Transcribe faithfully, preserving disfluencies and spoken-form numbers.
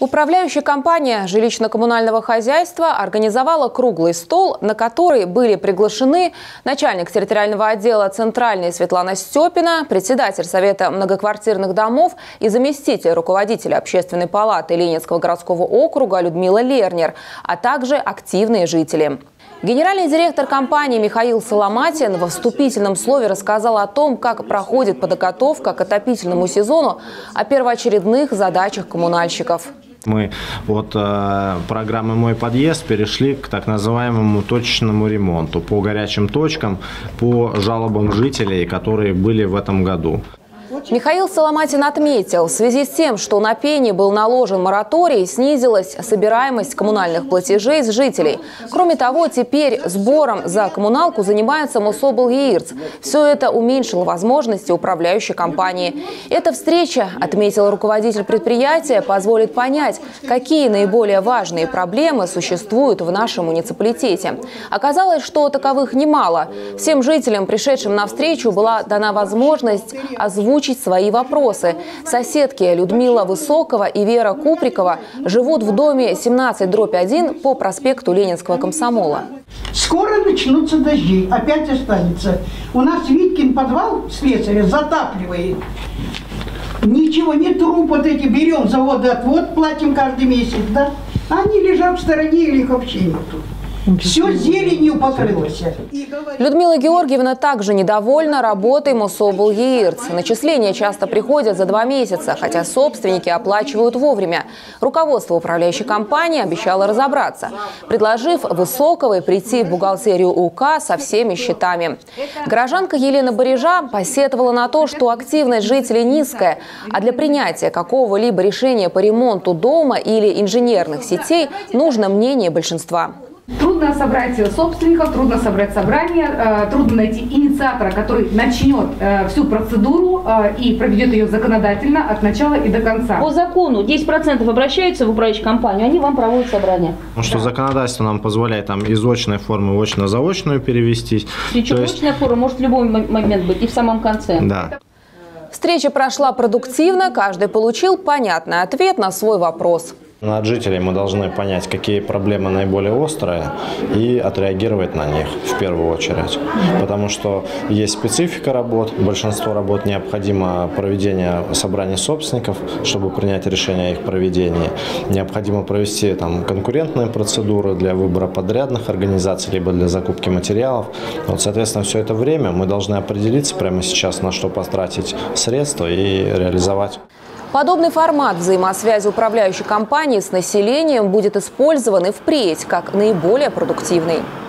Управляющая компания жилищно-коммунального хозяйства организовала круглый стол, на который были приглашены начальник территориального отдела Центральной Светлана Степина, председатель Совета многоквартирных домов и заместитель руководителя Общественной палаты Ленинского городского округа Людмила Лернер, а также активные жители. Генеральный директор компании Михаил Соломатин во вступительном слове рассказал о том, как проходит подготовка к отопительному сезону, о первоочередных задачах коммунальщиков. Мы от э, программы «Мой подъезд» перешли к так называемому точечному ремонту по горячим точкам, по жалобам жителей, которые были в этом году. Михаил Соломатин отметил, в связи с тем, что на пени был наложен мораторий, снизилась собираемость коммунальных платежей с жителей. Кроме того, теперь сбором за коммуналку занимается Мособлгиирц. Все это уменьшило возможности управляющей компании. Эта встреча, отметил руководитель предприятия, позволит понять, какие наиболее важные проблемы существуют в нашем муниципалитете. Оказалось, что таковых немало. Всем жителям, пришедшим на встречу, была дана возможность озвучить свои вопросы. Соседки Людмила Высокова и Вера Куприкова живут в доме семнадцать дробь один по проспекту Ленинского комсомола. Скоро начнутся дожди, опять останется. У нас Виткин подвал слесаря затапливает. Ничего, не труб вот эти берем, за водоотвод платим каждый месяц, да? Они лежат в стороне или их вообще нету. Все зеленью покрылось. Людмила Георгиевна также недовольна работой Мособлгиирц. Начисления часто приходят за два месяца, хотя собственники оплачивают вовремя. Руководство управляющей компании обещало разобраться, предложив Высоковой прийти в бухгалтерию УК со всеми счетами. Горожанка Елена Барежа посетовала на то, что активность жителей низкая, а для принятия какого-либо решения по ремонту дома или инженерных сетей нужно мнение большинства. Трудно собрать собственников, трудно собрать собрание, трудно найти инициатора, который начнет всю процедуру и проведет ее законодательно от начала и до конца. По закону десять процентов обращаются в управляющую компанию, они вам проводят собрание. Ну что законодательство нам позволяет там из очной формы в очно-заочную перевестись. Причем есть... очная форма может в любой момент быть и в самом конце. Да. Встреча прошла продуктивно, каждый получил понятный ответ на свой вопрос. От жителей мы должны понять, какие проблемы наиболее острые, и отреагировать на них в первую очередь. Потому что есть специфика работ. Большинство работ необходимо проведение собраний собственников, чтобы принять решение о их проведении. Необходимо провести там конкурентные процедуры для выбора подрядных организаций, либо для закупки материалов. Вот, соответственно, все это время мы должны определиться прямо сейчас, на что потратить средства и реализовать. Подобный формат взаимосвязи управляющей компании с населением будет использован и впредь как наиболее продуктивный.